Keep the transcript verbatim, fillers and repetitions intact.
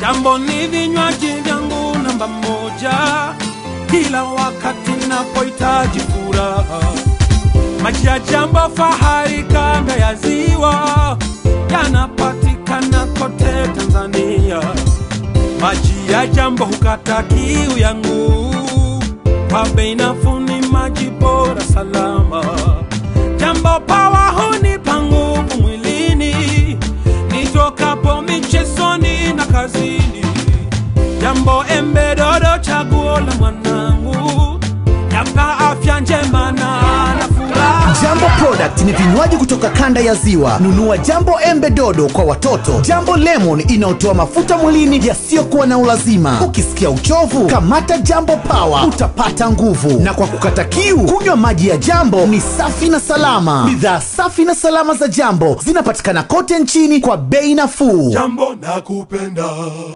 Jambo ni vinywaji vyangu namba moja, kila wakati napohitaji furaha. Maji ya Jambo fahari kanda ya ziwa, yanapatikana kote Tanzania. Maji ya Jambo hukata kiu yangu, kwa bei nafuu, ni maji bora salama. Jambo Power hunipa nguvu mwilini, nitokapo michezoni na kazini. Jambo Embe Dodo chaguo la mwanangu, yapa afya njema na furaha. Jambo Product ni vinywaji kutoka kanda ya ziwa. Nunua Jambo Embe Dodo kwa watoto. Jambo Lemon inaotoa mafuta mwilini yasiyokuwa na ulazima. Ukisikia uchovu, kamata Jambo Power, utapata nguvu. Na kwa kukata kiu, kunywa maji ya Jambo, ni safi na salama. Bidhaa safi na salama za Jambo zinapatikana kote nchini kwa bei nafuu. Jambo nakupenda.